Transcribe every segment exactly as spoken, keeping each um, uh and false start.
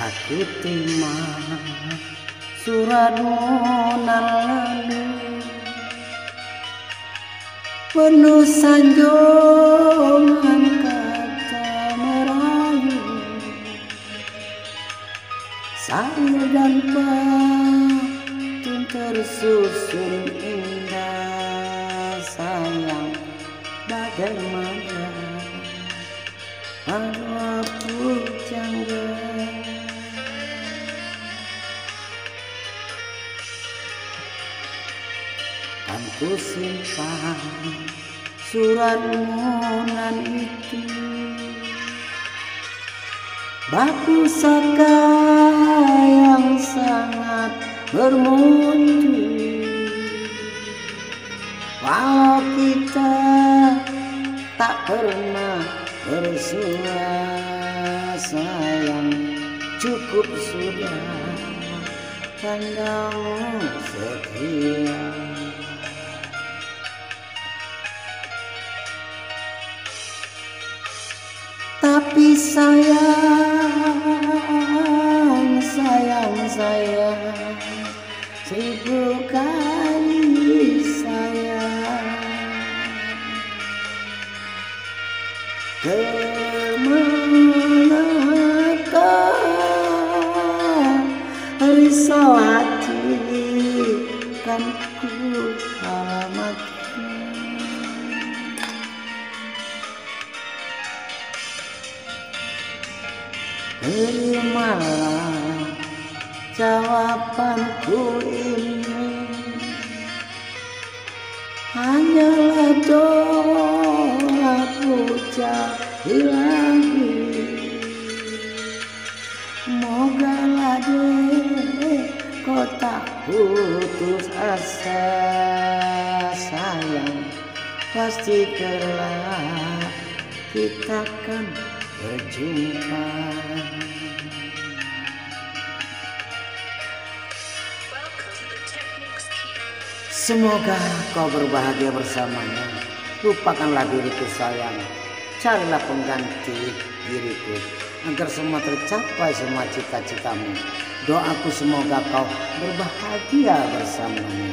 Aku terima suratmu nan lalu, penuh sanjungan kata merayu, sayur dan patun tersusun indah. Sayang, bagaimana kalau aku janggal? Kan ku simpan suratmu nan itu, bak pusaka yang sangat bermutu. Walau kita tak pernah bersua, sayang, cukup sudah tandamu setia. Tapi sayang, sayang, sayang, seribu kali sayang, kemanakah risau hati kan ku alamatkan. Terimalah jawabanku ini, hanyalah doa puji lagi. Mogalah deh kau tak putus asa, sayang, pasti kelak kita kan berjumpa. Semoga kau berbahagia bersamanya. Lupakanlah diriku sayang, carilah pengganti diriku agar semua tercapai semua cita-citamu. Doaku semoga kau berbahagia bersamanya.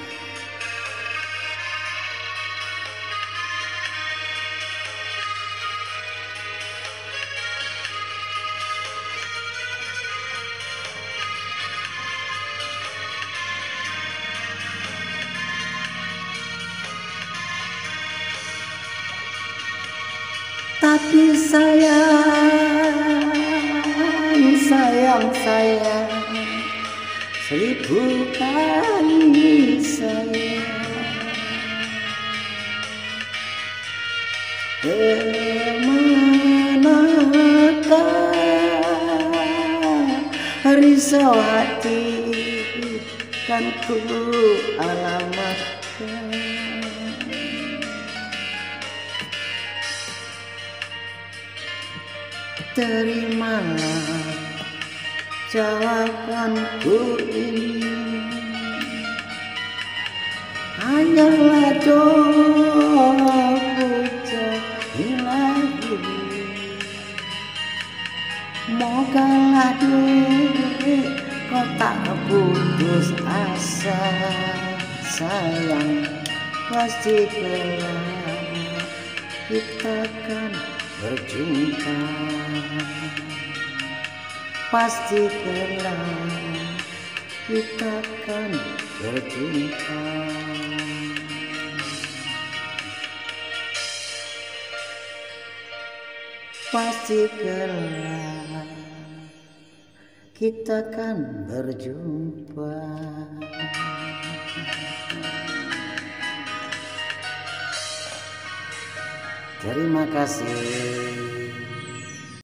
Tapi sayang, sayang, sayang, seribu kali sayang, kemanakah risau hati kan ku alamatkan. Terimalah jawabanku ini, hanyalah doa puji lagi. Mogalah deh kau tak putus asa, sayang, pasti kelak kita kan berjumpa. Pasti kelak kita kan berjumpa. Pasti kelak kita kan berjumpa. Terima kasih.